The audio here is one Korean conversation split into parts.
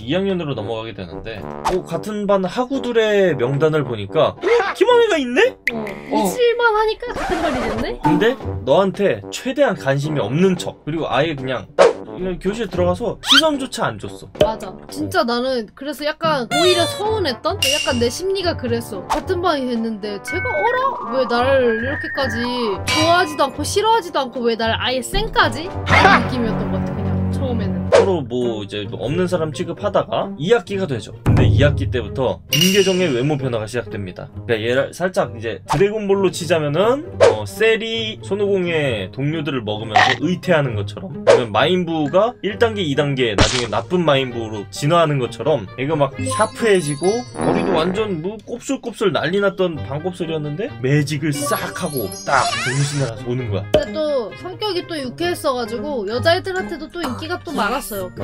2학년으로 넘어가게 되는데 같은 반 하구들의 명단을 보니까 김원혜가 있네? 잊을만 하니까 같은 반이 됐네? 근데 너한테 최대한 관심이 없는 척, 그리고 아예 그냥 딱 교실에 들어가서 시선조차 안 줬어. 맞아. 진짜 나는 그래서 약간 오히려 서운했던? 약간 내 심리가 그랬어. 같은 반이 됐는데 쟤가 어라? 왜 나를 이렇게까지 좋아하지도 않고 싫어하지도 않고 왜 나를 아예 쌩까지? 이런 느낌이었던 것 같아 그냥 처음에는. 서로 뭐 이제 없는 사람 취급하다가 2학기가 되죠. 근데 2학기 때부터 김계정의 외모 변화가 시작됩니다. 그러니까 얘를 살짝 이제 드래곤볼로 치자면은 셀이 손오공의 동료들을 먹으면서 의태하는 것처럼, 그러면 마인부가 1단계 2단계 나중에 나쁜 마인부로 진화하는 것처럼 얘가 막 샤프해지고 머리도 완전 뭐 곱슬곱슬 난리 났던 반곱슬이었는데 매직을 싹 하고 딱 정신을 오는 거야. 근데 또 성격이 또 유쾌했어가지고 여자애들한테도 또 인기가 또 많았어요. 그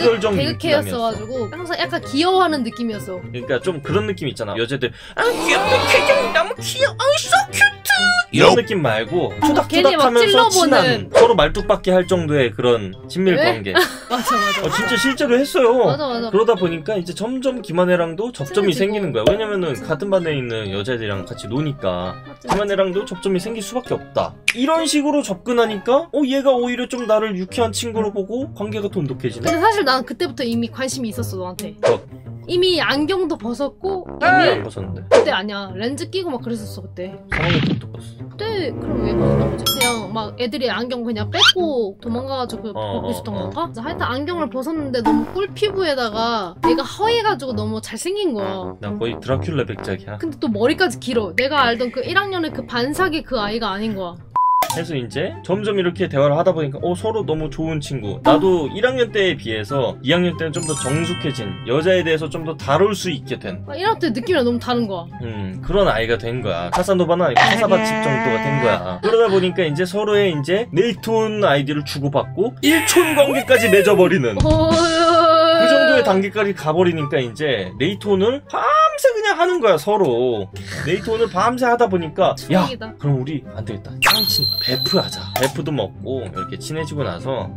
개그캐였어가지고 항상 약간 귀여워하는 느낌이었어. 그러니까 좀 그런 느낌 있잖아. 여자들 귀엽다, 계정 너무 귀여워, so 큐트 이런 느낌 말고 투닥투닥하면서 친한, 서로 말뚝박기 할 정도의 그런 친밀 관계. 맞아. 진짜 실제로 했어요. 맞아. 그러다 보니까 이제 점점 김한혜랑도 접점이 생기는 거야. 왜냐면은 같은 반에 있는 여자애들이랑 같이 노니까 김한혜랑도 접점이 생길 수밖에 없다. 이런 식으로 접근하니까 얘가 오히려 좀 나를 유쾌한 친구로 보고 관계가 돈독해지네. 근데 사실 난 그때부터 이미 관심이 있었어 너한테. 이미 안경도 벗었고 이미 안 벗었는데 그때 아니야 렌즈 끼고 막 그랬었어 그때. 3학년 때부터 벗었어. 그때 그럼 왜 벗었던 거지? 그냥 막 애들이 안경 그냥 뺏고 도망가가지고 벗고 있었던 건가? 하여튼 안경을 벗었는데 너무 꿀 피부에다가 얘가 허해가지고 너무 잘생긴 거야. 나 거의 드라큘라 백작이야. 근데 또 머리까지 길어. 내가 알던 그 1학년의 그 반삭의 그 아이가 아닌 거야. 해서 이제 점점 이렇게 대화를 하다 보니까 서로 너무 좋은 친구. 나도 1학년 때에 비해서 2학년 때는 좀 더 정숙해진, 여자에 대해서 좀 더 다룰 수 있게 된 1학년 때 느낌이랑 너무 다른 거야. 그런 아이가 된 거야. 카사노바는 아니고 카사바칩 정도가 된 거야. 그러다 보니까 이제 서로의 이제 네이톤 아이디를 주고받고 1촌 관계까지 맺어버리는 그 정도의 단계까지 가버리니까 이제 네이톤을 밤새 그냥 하는 거야. 서로 네이톤을 밤새 하다 보니까 야 그럼 우리 안되겠다, 짱친 베프 하자. 베프도 먹고 이렇게 친해지고 나서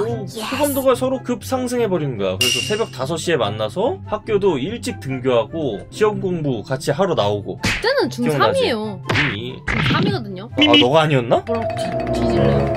호감도가 서로 급상승해버리는 거야. 그래서 새벽 5시에 만나서 학교도 일찍 등교하고 시험 공부 같이 하러 나오고. 그때는 중3이에요 이미 중3이거든요 너가 아니었나? 뭐라고 뒤질래.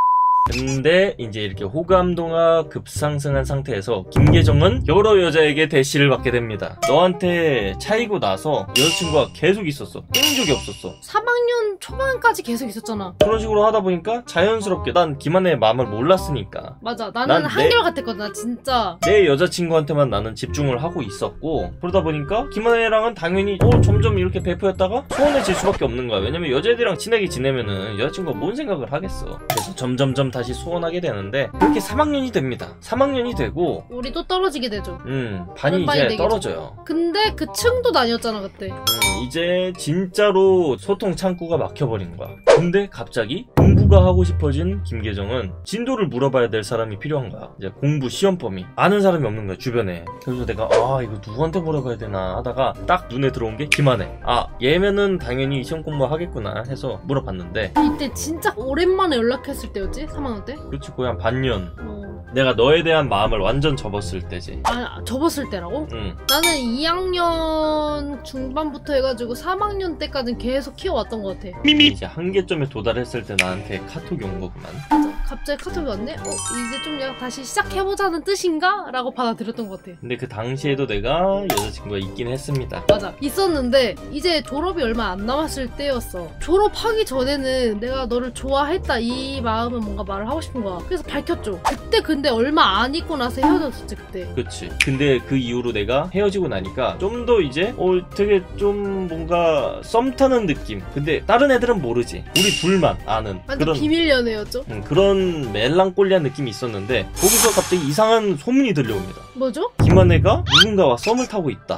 근데 이제 이렇게 호감도가 급상승한 상태에서 김계정은 여러 여자에게 대시를 받게 됩니다. 너한테 차이고 나서 여자친구가 계속 있었어. 끊은 적이 없었어. 3학년 초반까지 계속 있었잖아. 그런 식으로 하다 보니까 자연스럽게, 난 김한혜의 마음을 몰랐으니까. 맞아, 나는 한결같았거든. 나 진짜 내 여자친구한테만 나는 집중을 하고 있었고, 그러다 보니까 김한혜랑은 당연히 점점 이렇게 베프였다가 소원해질 수밖에 없는 거야. 왜냐면 여자애들이랑 친하게 지내면은 여자친구가 뭔 생각을 하겠어. 그래서 점점점 다시 소원하게 되는데, 그렇게 3학년이 됩니다. 3학년이 되고 우리 또 떨어지게 되죠. 반이 이제 떨어져요. 근데 그 층도 나뉘었잖아 그때. 이제 진짜로 소통 창구가 막혀버린 거야. 근데 갑자기 공부가 하고 싶어진 김계정은 진도를 물어봐야 될 사람이 필요한 거야. 이제 공부 시험 범위 아는 사람이 없는 거야 주변에. 그래서 내가 이거 누구한테 물어봐야 되나 하다가 딱 눈에 들어온 게 김한혜. 얘면은 당연히 시험 공부 하겠구나 해서 물어봤는데, 이때 진짜 오랜만에 연락했을 때였지? 3학년 때? 그렇지, 거의 한 반년. 내가 너에 대한 마음을 완전 접었을 때지. 접었을 때라고? 응. 나는 2학년 중반부터 해가지고 3학년 때까지는 계속 키워왔던 것 같아. 이제 한계점에 도달했을 때 나한테 카톡이 온 거구만. 맞아. 갑자기 카톡이 왔네? 이제 좀 다시 시작해보자는 뜻인가? 라고 받아들였던 것 같아. 근데 그 당시에도 내가 여자친구가 있긴 했습니다. 맞아, 있었는데 이제 졸업이 얼마 안 남았을 때였어. 졸업하기 전에는 내가 너를 좋아했다 이 마음은 뭔가 말을 하고 싶은 거야. 그래서 밝혔죠. 그때 근데 얼마 안 있고 나서 헤어졌었지 그때. 그치. 근데 그 이후로 내가 헤어지고 나니까 좀 더 이제 되게 좀 뭔가 썸 타는 느낌. 근데 다른 애들은 모르지. 우리 둘만 아는 완전 그런 비밀 연애였죠. 그런 멜랑꼴리한 느낌이 있었는데, 거기서 갑자기 이상한 소문이 들려옵니다. 뭐죠? 김한혜가 누군가와 썸을 타고 있다.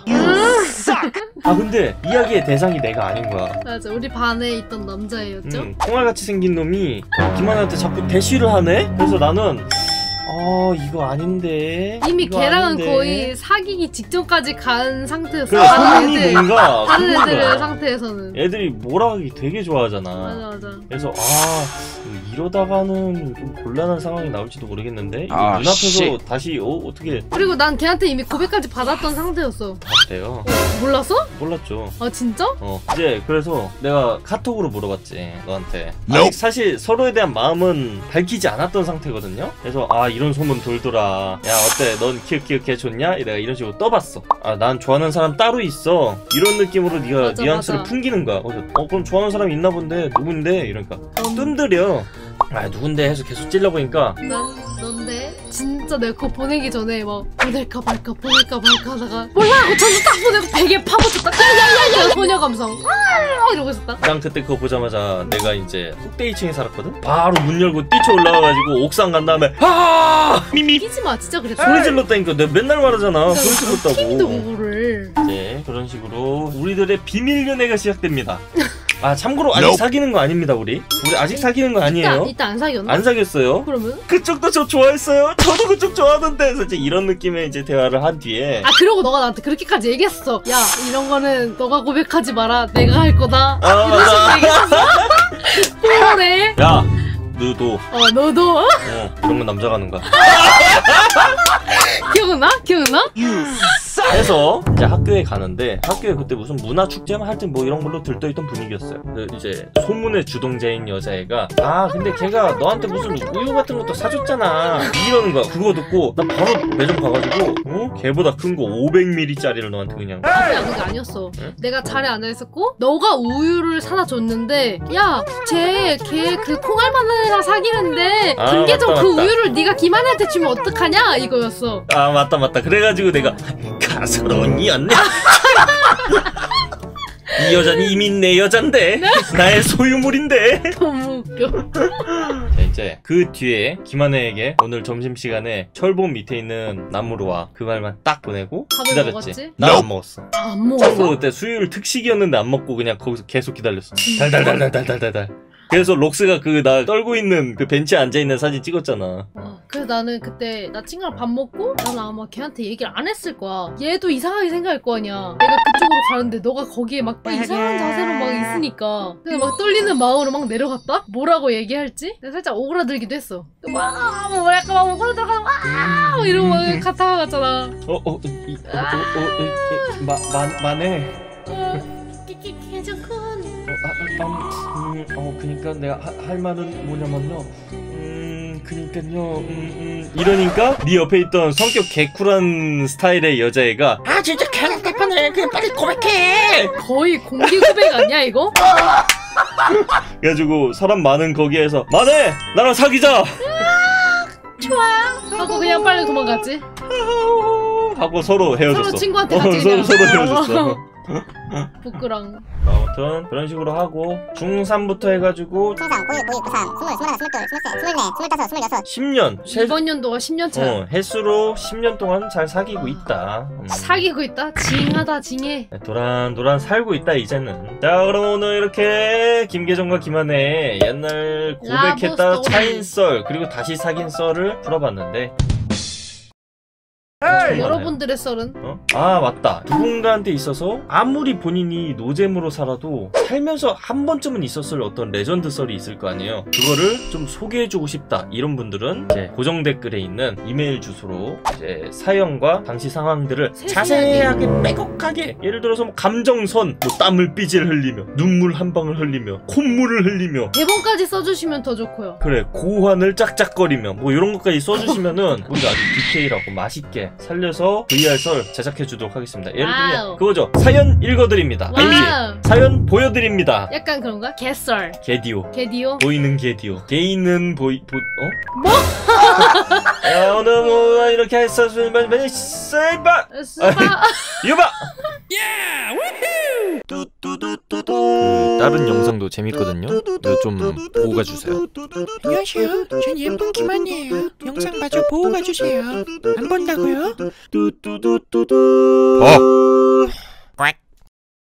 근데 이야기의 대상이 내가 아닌 거야. 맞아, 우리 반에 있던 남자애였죠. 콩알같이 생긴 놈이 김한혜한테 자꾸 대시를 하네? 그래서 나는 이거 아닌데. 이미 이거 걔랑은 아닌데. 거의 사귀기 직전까지 간 상태였어. 그래, 손이 뭔가 다른 그런 애들 거야. 상태에서는. 애들이 몰아가기 되게 좋아하잖아. 맞아. 그래서 이러다가는 좀 곤란한 상황이 나올지도 모르겠는데 이거 아, 눈앞에서 씨. 다시 어떻게 그리고 난 걔한테 이미 고백까지 받았던 상태였어. 돼요? 몰랐어? 몰랐죠. 아 진짜? 이제 그래서 내가 카톡으로 물어봤지 너한테. 아직 사실 서로에 대한 마음은 밝히지 않았던 상태거든요. 그래서 이런 소문 돌더라. 야 어때? 넌 키읔키읔 걔 좋냐? 내가 이런 식으로 떠봤어. 난 좋아하는 사람 따로 있어. 이런 느낌으로 네가 맞아, 뉘앙스를 맞아. 풍기는 거야. 그래서 그럼 좋아하는 사람 있나 본데 누군데? 이러니까 뜸들여. 누군데 해서 계속 찔러보니까 넌데? 진짜 내가 그거 보내기 전에 막 보낼까 말까 하다가 몰라 하고 전부 딱 보내고 베개 파묻혔다. 야야야야 소녀 감성 이러고 있었다. 난 그때 그거 보자마자 내가 이제 꼭대기 층에 살았거든? 바로 문 열고 뛰쳐 올라와가지고 옥상 간 다음에 미미 끼지마 진짜 그랬어. 소리 질렀다니까. 내가 맨날 말하잖아. 소리 팀도 질렀다고. 그거를. 이제 그런 식으로 우리들의 비밀 연애가 시작됩니다. 참고로 아직 사귀는 거 아닙니다. 우리 아직 사귀는 거 아니에요. 이따 안 사귀었나? 안 사귀었어요. 그러면? 그쪽도 저 좋아했어요. 저도 그쪽 좋아하던데. 그래서 이제 이런 느낌의 이제 대화를 한 뒤에 그러고 너가 나한테 그렇게까지 얘기했어. 야 이런 거는 너가 고백하지 마라. 내가 할 거다. 이런 식으로 얘기했어. 그래. 야 너도 너도 이런 건 남자가 하는 거야. 기억나? 해서 이제 학교에 가는데 학교에 그때 무슨 문화 축제만 하여튼 뭐 이런 걸로 들떠있던 분위기였어요. 이제 소문의 주동자인 여자애가 근데 걔가 너한테 무슨 우유 같은 것도 사줬잖아 이러는 거야. 그거 듣고 나 바로 매점 가가지고 걔보다 큰 거 500ml짜리를 너한테 그냥. 아니야 그게 아니었어. 응? 내가 자리에 앉아있었고 너가 우유를 사다 줬는데 야 걔 그 콩알 만난 애랑 사귀는데 김계정 맞다, 그 맞다. 우유를 네가 김한혜한테 주면 어떡하냐 이거였어. 맞다. 그래가지고 내가 가스러운 이 언니 이 여자는 이미 내 여잔데 나의 소유물인데. 너무 웃겨. 자, 이제 그 뒤에 김한혜에게 오늘 점심시간에 철봉 밑에 있는 나무로 와 그 말만 딱 보내고 밥을 기다렸지. 먹었지? 나 안 먹었어. 안 참고로 먹었어? 그때 수요일 특식이었는데 안 먹고 그냥 거기서 계속 기다렸어. 달달달달달달달. 그래서 록스가 그 나 떨고 있는 그 벤치에 앉아있는 사진 찍었잖아. 그래서 나는 그때 나 친구랑 밥 먹고 나는 아마 걔한테 얘기를 안 했을 거야. 얘도 이상하게 생각할 거 아니야. 내가 그쪽으로 가는데 너가 거기에 막 이상한 자세로 막 있으니까 그래서 막 떨리는 마음으로 막 내려갔다? 뭐라고 얘기할지? 내가 살짝 오그라들기도 했어. 뭐 약간 막 오그라들어가서 막 이러고 막 갔다가 갔잖아. 만해. 괜찮군. 그니까 내가 할 말은 뭐냐면요. 그니까요. 이러니까 네 옆에 있던 성격 개쿨한 스타일의 여자애가 진짜 개랑 답하네. 그냥 빨리 고백해. 거의 공개 고백 아니야 이거? 그래가지고 사람 많은 거기에서 만해! 나랑 사귀자! 좋아 하고 그냥 빨리 도망갔지. 하고 서로 헤어졌어. 서로 친구한테 같이 그냥 서로 헤어졌어. 부끄랑. 아무튼 그런 식으로 하고 중3부터 해가지고 중3, 고1, 고2, 고3, 20, 21, 22, 23, 24, 25, 10년 이번 연도가 10년 차야. 횟수로 10년 동안 잘 사귀고 있다. 사귀고 있다? 징하다 징해. 도란도란 살고 있다 이제는. 자 그럼 오늘 이렇게 김계정과 김한혜 옛날 고백했다 라브 스토리. 차인 썰 그리고 다시 사귄 썰을 풀어봤는데 여러분들의 썰은? 맞다. 누군가한테 있어서 아무리 본인이 노잼으로 살아도 살면서 한 번쯤은 있었을 어떤 레전드 썰이 있을 거 아니에요. 그거를 좀 소개해주고 싶다 이런 분들은 이제 고정 댓글에 있는 이메일 주소로 이제 사연과 당시 상황들을 자세하게 빼곡하게 예를 들어서 뭐 감정선 뭐 땀을 삐질 흘리며 눈물 한 방울 흘리며 콧물을 흘리며 대본까지 써주시면 더 좋고요. 그래 고환을 짝짝거리며 뭐 이런 것까지 써주시면은 우리가 아주 디테일하고 맛있게 살려서 VR 썰 제작해주도록 하겠습니다. 예를 들면 와우. 그거죠. 사연 읽어드립니다. 아니 와우. 사연 보여드립니다. 약간 그런가? 개썰. 게디오 개디오? 보이는 게디오 게이는 뭐? 야 오늘 뭐 이렇게 했어 많이 쎄바 스파. 유바 그 다른 영상도 재밌거든요. 좀 보고 가주세요. 안녕하세요. 전 예쁜 김한이에요. 영상 마저 보고 가주세요. 안 본다고요? 어.